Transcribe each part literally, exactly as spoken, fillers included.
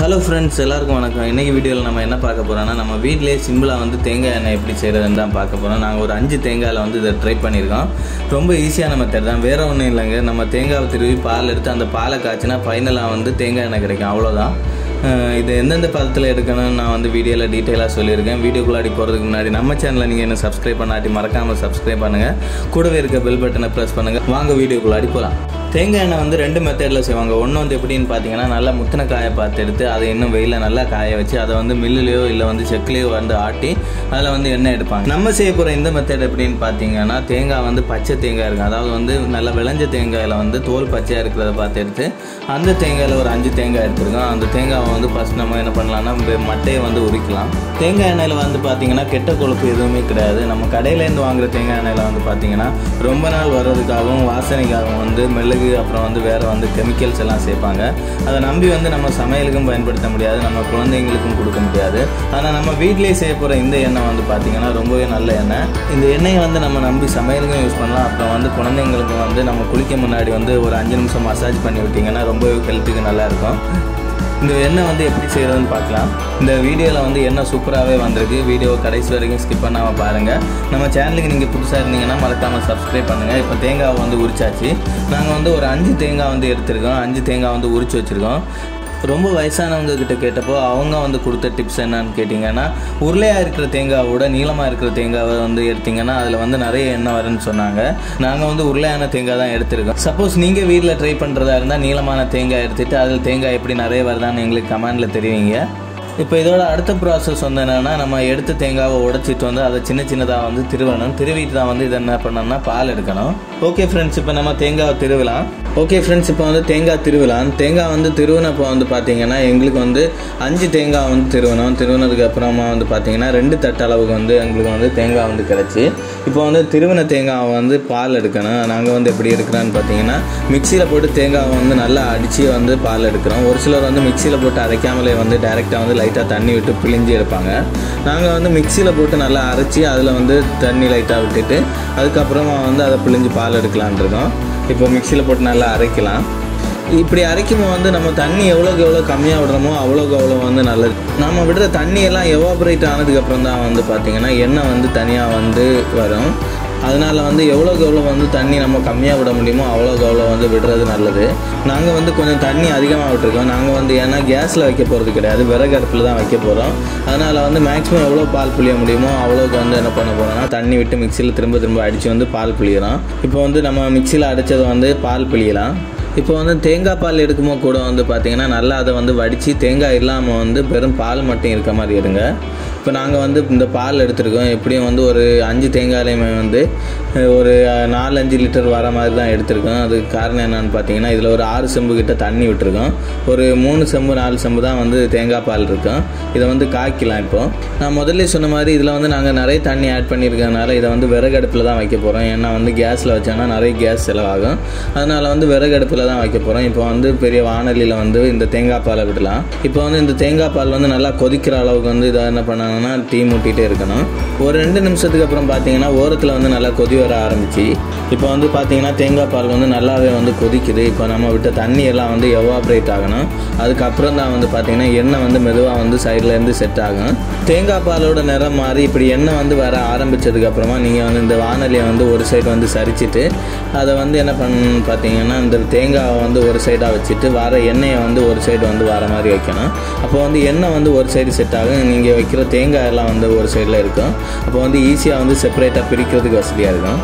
Hello friends, எல்லாருக்கும் வணக்கம். இன்றைக்கி வீடியோவில் நம்ம என்ன பார்க்க போகிறோம்னா, நம்ம வீட்டிலே சிம்பிளாக வந்து தேங்காய் எண்ணெய் எப்படி செய்கிறதுன்னு தான் பார்க்க போகிறோம். நாங்கள் ஒரு அஞ்சு தேங்காயில் வந்து இதை ட்ரை பண்ணியிருக்கோம். ரொம்ப ஈஸியான மெத்தட் தான், வேறு ஒன்றும் இல்லைங்க. நம்ம தேங்காவை திருவி பால் எடுத்து அந்த பாலை காய்ச்சினா ஃபைனலாக வந்து தேங்காய் எண்ணெய் கிடைக்கும், அவ்வளோதான். இது எந்தெந்த பதத்தில் எடுக்கணும்னு நான் வந்து வீடியோவில் டீட்டெயிலாக சொல்லியிருக்கேன். வீடியோக்குள்ளாடி போகிறதுக்கு முன்னாடி நம்ம சேனலை நீங்கள் என்ன சப்ஸ்கிரைப் பண்ணாட்டி மறக்காமல் சப்ஸ்கிரைப் பண்ணுங்கள். கூடவே இருக்க பெல் பட்டனை ப்ரெஸ் பண்ணுங்கள். வாங்க வீடியோக்குள்ளாடி போகலாம். தேங்காய் எண்ணெய் வந்து ரெண்டு மெத்தடில் செய்வாங்க. ஒன்று வந்து எப்படின்னு பார்த்தீங்கன்னா, நல்லா முத்தின காயை பார்த்து எடுத்து அதை இன்னும் வெயிலில் நல்லா காய வச்சு அதை வந்து மில்லுலையோ இல்லை வந்து செக்லேயோ வந்து ஆட்டி அதில் வந்து எண்ணெய் எடுப்பாங்க. நம்ம செய்ய போகிற இந்த மெத்தட் எப்படின்னு பார்த்தீங்கன்னா, தேங்காய் வந்து பச்சை தேங்காய் இருக்குது, அதாவது வந்து நல்லா விளைஞ்ச தேங்காயில் வந்து தோல் பச்சையாக இருக்கிறத பார்த்து எடுத்து அந்த தேங்காயில் ஒரு அஞ்சு தேங்காய் எடுத்துருக்கோம். அந்த தேங்காவை வந்து ஃபஸ்ட் நம்ம என்ன பண்ணலாம்னா, மட்டையை வந்து உரிக்கலாம். தேங்காய் எண்ணெயில் வந்து பார்த்தீங்கன்னா கெட்ட கொழுப்பு எதுவுமே கிடையாது. நம்ம கடையிலேருந்து வாங்குகிற தேங்காய் எண்ணெயில் வந்து பார்த்தீங்கன்னா ரொம்ப நாள் வர்றதுக்காகவும் வாசனைக்காகவும் வந்து மெழுகு அப்புறம் வந்து வேறு வந்து கெமிக்கல்ஸ் எல்லாம் சேர்ப்பாங்க. அதை நம்பி வந்து நம்ம சமையலுக்கும் பயன்படுத்த முடியாது, நம்ம குழந்தைங்களுக்கும் கொடுக்க முடியாது. ஆனால் நம்ம வீட்டிலேயே செய்ய போகிற இந்த எண்ணெய் வந்து பார்த்திங்கன்னா ரொம்பவே நல்ல எண்ணெய். இந்த எண்ணெயை வந்து நம்ம நம்பி சமையலுக்கும் யூஸ் பண்ணலாம். அப்புறம் வந்து குழந்தைங்களுக்கு வந்து நம்ம குளிக்க முன்னாடி வந்து ஒரு அஞ்சு நிமிஷம் மசாஜ் பண்ணி விட்டிங்கன்னா ரொம்பவே ஹெல்த்துக்கு நல்லாயிருக்கும். இந்த எண்ணெய் வந்து எப்படி செய்கிறதுன்னு பார்க்கலாம். இந்த வீடியோவில் வந்து எண்ணெய் சூப்பராகவே வந்திருக்கு. வீடியோ கடைசி வரைக்கும் ஸ்கிப் பண்ணாமல் பாருங்கள். நம்ம சேனலுக்கு நீங்கள் புதுசாக இருந்தீங்கன்னா மறக்காமல் சப்ஸ்கிரைப் பண்ணுங்கள். இப்போ தேங்காவை வந்து உரிச்சாச்சு. நாங்கள் வந்து ஒரு அஞ்சு தேங்காய் வந்து எடுத்துருக்கோம். அஞ்சு தேங்காய் வந்து உரிச்சு வச்சுருக்கோம். ரொம்ப வயசானவங்க கிட்ட கேட்டப்போ அவங்க வந்து கொடுத்த டிப்ஸ் என்னன்னு கேட்டிங்கன்னா, உருளையாக இருக்கிற தேங்காவோட நீளமாக இருக்கிற தேங்காவை வந்து எடுத்திங்கன்னா அதில் வந்து நிறைய எண்ணெய் வரும்னு சொன்னாங்க. நாங்கள் வந்து உருளையான தேங்காய் தான் எடுத்துருக்கோம். சப்போஸ் நீங்கள் வீட்டில் ட்ரை பண்ணுறதா இருந்தால் நீளமான தேங்காய் எடுத்துகிட்டு அதில் தேங்காய் எப்படி நிறைய வருதான்னு எங்களுக்கு கமெண்டில் தெரிவிங்க. இப்போ இதோட அடுத்த ப்ராசஸ் வந்து என்னென்னா, நம்ம எடுத்த தேங்காவை உடைச்சிட்டு வந்து அதை சின்ன சின்னதாக வந்து திருவணும். திருவிட்டு தான் வந்து இதை என்ன பண்ணோம்னா பால் எடுக்கணும். ஓகே ஃப்ரெண்ட்ஸ், இப்போ நம்ம தேங்காவை திருவலாம். ஓகே ஃப்ரெண்ட்ஸ், இப்போ வந்து தேங்காய் திருவலாம். தேங்காய் வந்து திருவினப்போ வந்து பார்த்திங்கன்னா எங்களுக்கு வந்து அஞ்சு தேங்காய் வந்து திருவணும். திருவினதுக்கு அப்புறமா வந்து பார்த்திங்கன்னா ரெண்டு தட்டு அளவுக்கு வந்து எங்களுக்கு வந்து தேங்காய் வந்து கிடச்சி. இப்போ வந்து திருவின தேங்காவை வந்து பால் எடுக்கணும். நாங்கள் வந்து எப்படி எடுக்கிறோன்னு பார்த்தீங்கன்னா, மிக்சியில் போட்டு தேங்காவை வந்து நல்லா அடித்து வந்து பால் எடுக்கிறோம். ஒரு சிலர் வந்து மிக்சியில் போட்டு அரைக்காமலே வந்து டைரெக்டாக வந்து லைட்டாக தண்ணி விட்டு பிழிஞ்சு எடுப்பாங்க. நாங்கள் வந்து மிக்சியில் போட்டு நல்லா அரைச்சி அதில் வந்து தண்ணி லைட்டாக விட்டுட்டு அதுக்கப்புறமா வந்து அதை பிழிஞ்சு பால் எடுக்கலான் இருக்கோம். இப்போ மிக்சியில் போட்டு நல்லா அரைக்கலாம். இப்படி அரைக்கும்போது வந்து நம்ம தண்ணி எவ்வளோக்கு எவ்வளோ கம்மியாக விடுறோமோ அவ்வளோக்கு அவ்வளோ வந்து நல்லது. நம்ம விடுற தண்ணியெல்லாம் எவாபரேட் ஆனதுக்கப்புறம் தான் வந்து பார்த்திங்கன்னா எண்ணெய் வந்து தனியாக வந்து வரும். அதனால் வந்து எவ்வளோக்கு எவ்வளோ வந்து தண்ணி நம்ம கம்மியாக விட முடியுமோ அவ்வளோக்கு அவ்வளோ வந்து விடுறது நல்லது. நாங்கள் வந்து கொஞ்சம் தண்ணி அதிகமாக விட்டுருக்கோம். நாங்கள் வந்து ஏன்னா கேஸில் வைக்க போகிறது கிடையாது, விறகு அடுப்பில் தான் வைக்க போகிறோம். அதனால் வந்து மேக்ஸிமம் எவ்வளோ பால் புளிய முடியுமோ அவ்வளோக்கு வந்து என்ன பண்ண போகிறோம்னா, தண்ணி விட்டு மிக்சியில் திரும்ப திரும்ப அடித்து வந்து பால் புளியலாம். இப்போ வந்து நம்ம மிக்சியில் அடித்ததை வந்து பால் புளியலாம். இப்போ வந்து தேங்காய் பால் எடுக்கும்போது கூட வந்து பார்த்திங்கன்னா நல்லா அதை வந்து வடித்து தேங்காய் இல்லாமல் வந்து வெறும் பால் மட்டும் இருக்க மாதிரி எடுங்க. இப்போ நாங்கள் வந்து இந்த பால் எடுத்துருக்கோம். எப்படியும் வந்து ஒரு அஞ்சு தேங்காயிலையுமே வந்து ஒரு நாலு அஞ்சு லிட்டர் வர மாதிரி தான் எடுத்துருக்கோம். அதுக்கு காரணம் என்னென்னு பார்த்தீங்கன்னா, இதில் ஒரு ஆறு செம்பு கிட்ட தண்ணி விட்டுருக்கோம். ஒரு மூணு செம்பு நாலு செம்பு தான் வந்து தேங்காய் பால் இருக்கும். இதை வந்து காய்க்கலாம். இப்போது நான் முதல்ல சொன்ன மாதிரி இதில் வந்து நாங்கள் நிறைய தண்ணி ஆட் பண்ணியிருக்கனால இதை வந்து விறகு அடுப்பில் தான் வைக்க போகிறோம். ஏன்னா வந்து கேஸில் வச்சோன்னா நிறைய கேஸ் செலவாகும். அதனால் வந்து விறகு அடுப்பில் தான் வைக்க போகிறோம். இப்போ வந்து பெரிய வானலியில் வந்து இந்த தேங்காய் பாலை விடலாம். இப்போ வந்து இந்த தேங்காய் பால் வந்து நல்லா கொதிக்கிற அளவுக்கு வந்து இதை என்ன பண்ண டீ மூட்டிகிட்டே இருக்கணும். ஒரு ரெண்டு நிமிஷத்துக்கு அப்புறம் பார்த்தீங்கன்னா ஓரத்தில் வந்து நல்லா கொதி வர ஆரம்பிச்சு. இப்போ வந்து பார்த்தீங்கன்னா தேங்காய் பால் வந்து நல்லாவே வந்து கொதிக்குது. இப்போ நம்ம விட்ட தண்ணி எல்லாம் வந்து எவாப்ரேட் ஆகணும். அதுக்கப்புறம் தான் வந்து பார்த்தீங்கன்னா எண்ணெய் வந்து மெதுவாக வந்து சைட்லேருந்து செட் ஆகும். தேங்காய் பாலோட நிறம் மாறி இப்படி எண்ணெய் வந்து வர ஆரம்பித்ததுக்கப்புறமா நீங்கள் வந்து இந்த வானலியை வந்து ஒரு சைடு வந்து சரிச்சிட்டு அதை வந்து என்ன பண்ணணும்னு பார்த்தீங்கன்னா, இந்த தேங்காயை வந்து ஒரு சைடாக வச்சுட்டு வர எண்ணெயை வந்து ஒரு சைடு வந்து வர மாதிரி வைக்கணும். அப்போ வந்து எண்ணெய் வந்து ஒரு சைடு செட் ஆகும். நீங்கள் வைக்கிற தேங்காய் எல்லாம் வந்து ஒரு சைடில் இருக்கும். அப்போ வந்து ஈஸியாக வந்து செப்பரேட்டாக பிரிக்கிறதுக்கு வசதியாக இருக்கும்.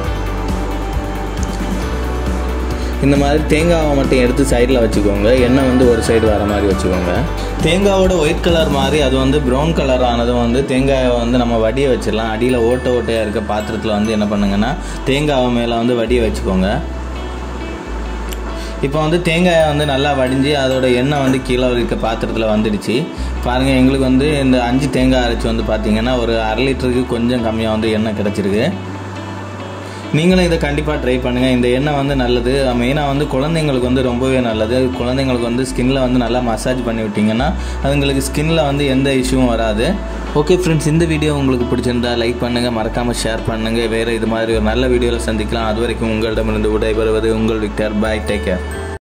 இந்த மாதிரி தேங்காவை மட்டும் எடுத்து சைடில் வச்சுக்கோங்க. எண்ணெய் வந்து ஒரு சைடு வர மாதிரி வச்சுக்கோங்க. தேங்காவோட ஒயிட் கலர் மாதிரி அது வந்து ப்ரௌன் கலர் ஆனதும் வந்து தேங்காயை வந்து நம்ம வடிய வச்சிடலாம். அடியில் ஓட்ட ஓட்டையாக இருக்க பாத்திரத்தில் வந்து என்ன பண்ணுங்கன்னா, தேங்காவை மேலே வந்து வடிய வச்சுக்கோங்க. இப்போ வந்து தேங்காயை வந்து நல்லா வடிஞ்சு அதோட எண்ணெய் வந்து கீழே இருக்க பாத்திரத்தில் வந்துடுச்சு. பாருங்கள், எங்களுக்கு வந்து இந்த அஞ்சு தேங்காய் அரைச்சி வந்து பார்த்திங்கன்னா ஒரு அரை லிட்டருக்கு கொஞ்சம் கம்மியாக வந்து எண்ணெய் கிடச்சிருக்கு. நீங்களும் இதை கண்டிப்பாக ட்ரை பண்ணுங்கள். இந்த எண்ணெய் வந்து நல்லது. மெயினாக வந்து குழந்தைங்களுக்கு வந்து ரொம்பவே நல்லது. குழந்தைங்களுக்கு வந்து ஸ்கின்னில் வந்து நல்லா மசாஜ் பண்ணி விட்டிங்கன்னா அதுங்களுக்கு ஸ்கின்னில் வந்து எந்த இஷ்யூவும் வராது. ஓகே ஃப்ரெண்ட்ஸ், இந்த வீடியோ உங்களுக்கு பிடிச்சிருந்தா லைக் பண்ணுங்கள், மறக்காமல் ஷேர் பண்ணுங்கள். வேறு இது மாதிரி ஒரு நல்ல வீடியோவில் சந்திக்கலாம். அது வரைக்கும் உங்களிடமிருந்து விடைபெறுவது உங்கள் விக்டர். பாய், டேக் கேர்.